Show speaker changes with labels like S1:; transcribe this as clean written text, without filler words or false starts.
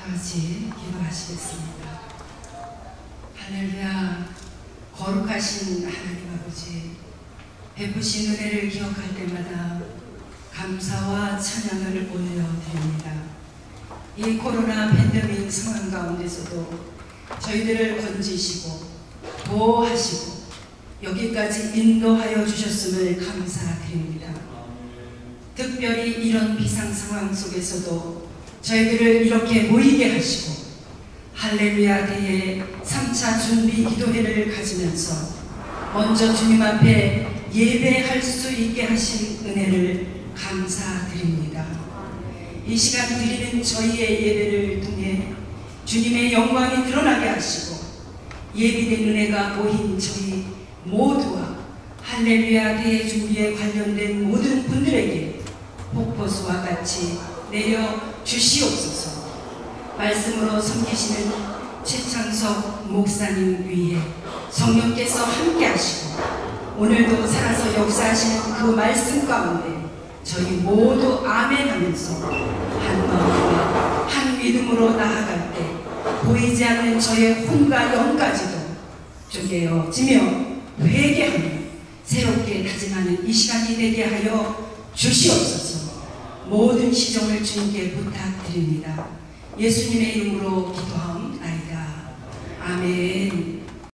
S1: 같이 기도하시겠습니다. 할렐루야. 거룩하신 하나님 아버지, 베푸신 은혜를 기억할 때마다 감사와 찬양을 올려드립니다. 이 코로나 팬데믹 상황 가운데서도 저희들을 건지시고 보호하시고 여기까지 인도하여 주셨음을 감사드립니다. 특별히 이런 비상 상황 속에서도 저희들을 이렇게 모이게 하시고 할렐루야 대회 3차 준비 기도회를 가지면서 먼저 주님 앞에 예배할 수 있게 하신 은혜를 감사드립니다. 이 시간 드리는 저희의 예배를 통해 주님의 영광이 드러나게 하시고 예비된 은혜가 모인 저희 모두와 할렐루야 대회 준비에 관련된 모든 분들에게 폭포수와 같이 내려 주시옵소서. 말씀으로 섬기시는 최창석 목사님 위에 성령께서 함께 하시고 오늘도 살아서 역사하시는 그 말씀 가운데 저희 모두 아멘 하면서 한 마음과 한 믿음으로 나아갈 때 보이지 않는 저의 혼과 영까지도 쪼개어지며 회개하며 새롭게 다짐하는 이 시간이 되게 하여 주시옵소서. 모든 시종을 주님께 부탁드립니다. 예수님의 이름으로 기도하옵나이다. 아멘.